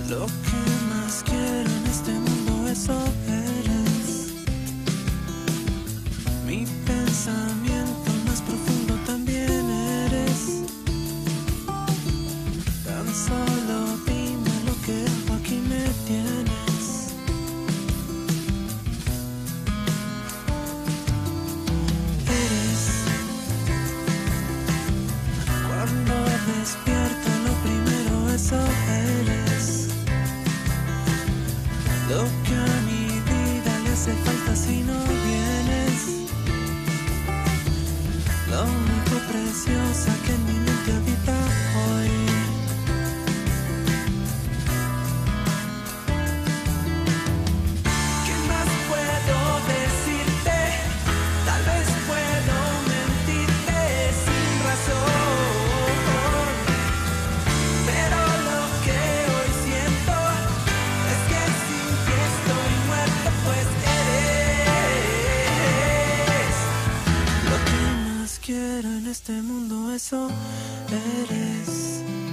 Lo que más quiero en este mundo, eso eres. Mi pensamiento más profundo también eres. Tan solo dime lo que hago, aquí me tienes. Eres. Cuando despierto lo primero, eso eres. Lo que a mi vida le hace falta si no vienes. Lo único preciosa que en mi mente habita hoy. ¿Qué más puedo decirte? Tal vez puedo mentirte sin razón, pero lo que hoy siento es que sin ti estoy muerto, pues eres. Lo que más quiero en este mundo, eso eres.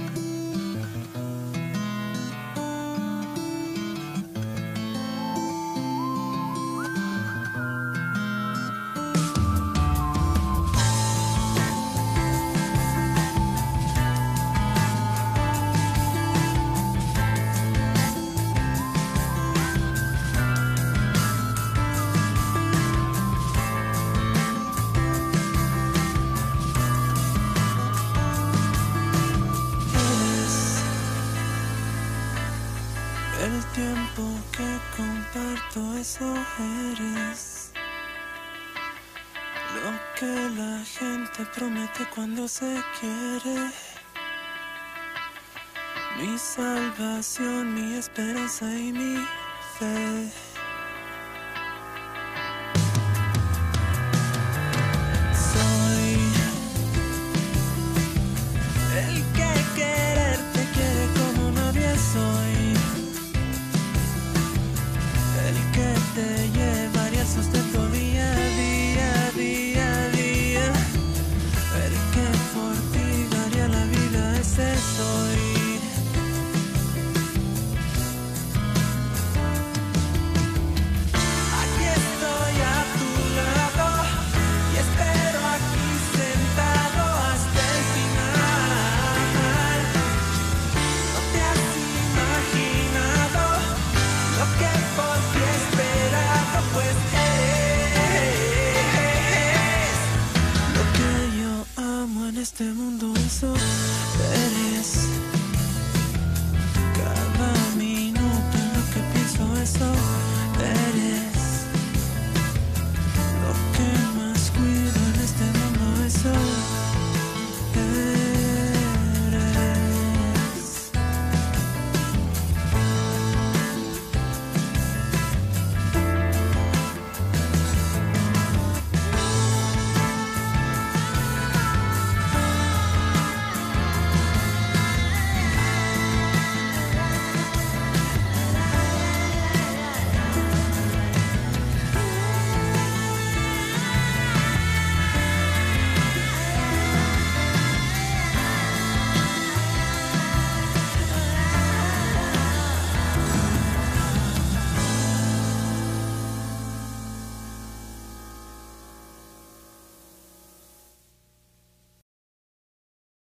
El tiempo que comparto, eso eres. Lo que la gente promete cuando se quiere. Mi salvación, mi esperanza y mi fe.